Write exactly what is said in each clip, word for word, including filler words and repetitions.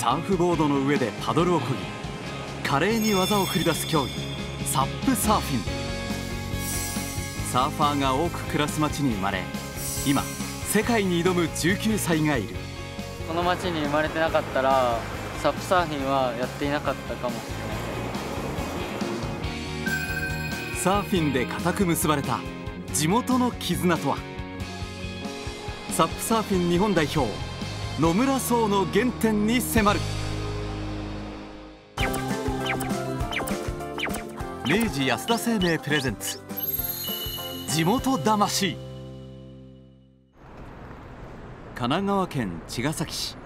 サーフボードの上でパドルを漕ぎ華麗に技を繰り出す競技、サップサーフィン。サーファーが多く暮らす町に生まれ、今世界に挑むじゅうきゅうさいがいる。 この町に生まれてなかったらサップサーフィンはやっていなかったかもしれない。 サーフィンで固く結ばれた地元の絆とは。サップサーフィン日本代表野村壮の原点に迫る。明治安田生命プレゼンツ地元魂。神奈川県茅ヶ崎市。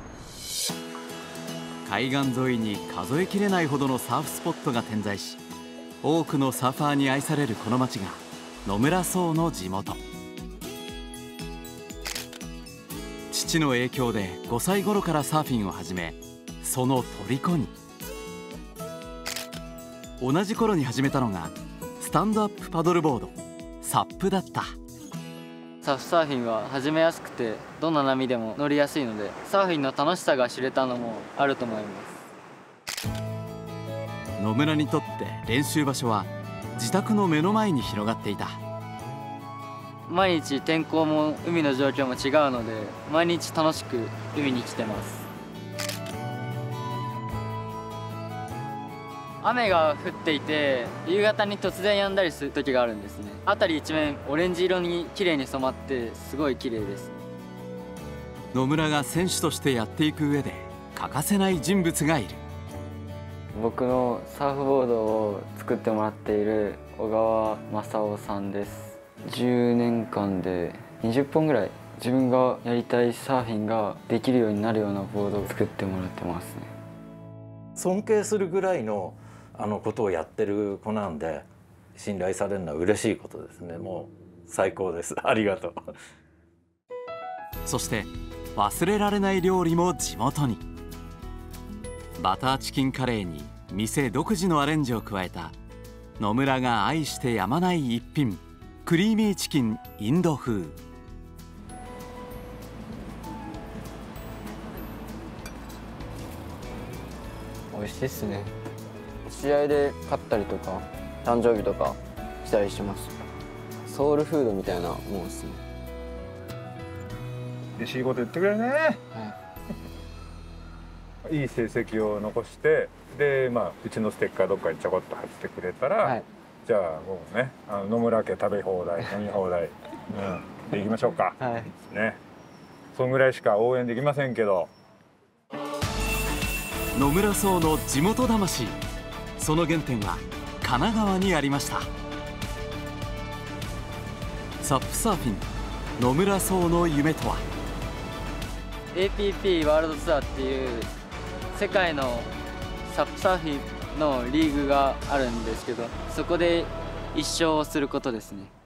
海岸沿いに数えきれないほどのサーフスポットが点在し、多くのサーファーに愛されるこの町が野村壮の地元。父の影響でごさい頃からサーフィンを始め、その虜に。同じ頃に始めたのがスタンドアップパドルボードサップだった。 サーフサーフィンは始めやすくてどんな波でも乗りやすいので、サーフィンの楽しさが知れたのもあると思います。 野村にとって練習場所は自宅の目の前に広がっていた。 毎日天候も海の状況も違うので、毎日楽しく海に来てます。雨が降っていて夕方に突然止んだりする時があるんですね。辺り一面オレンジ色に綺麗に染まってすごい綺麗です。 野村が選手としてやっていく上で欠かせない人物がいる。 僕のサーフボードを作ってもらっている小川正夫さんです。じゅうねんかんでにじゅっぽんぐらい自分がやりたいサーフィンができるようになるようなボードを作ってもらってますね。 尊敬するぐらいのあのことをやってる子なんで、信頼されるのは嬉しいことですね。もう最高です。ありがとう。 そして忘れられない料理も地元に。バターチキンカレーに店独自のアレンジを加えた野村が愛してやまない一品、クリーミーチキンインド風。 美味しいっすね。試合で勝ったりとか誕生日とかしたりします。ソウルフードみたいなもんですね。 嬉しいこと言ってくれるね。はい、いい成績を残して、でまあうちのステッカーどっかにちょこっと貼ってくれたら、はい、じゃあもうね、あの野村家食べ放題飲み放題、うん、で行きましょうか。はい、ね、そんぐらいしか応援できませんけど。 野村壮の地元魂、その原点は神奈川にありました。サップサーフィン野村壮の夢とは。 エーピーピー ワールドツアーっていう世界のサップサーフィンのリーグがあるんですけど、そこで一勝をすることですね。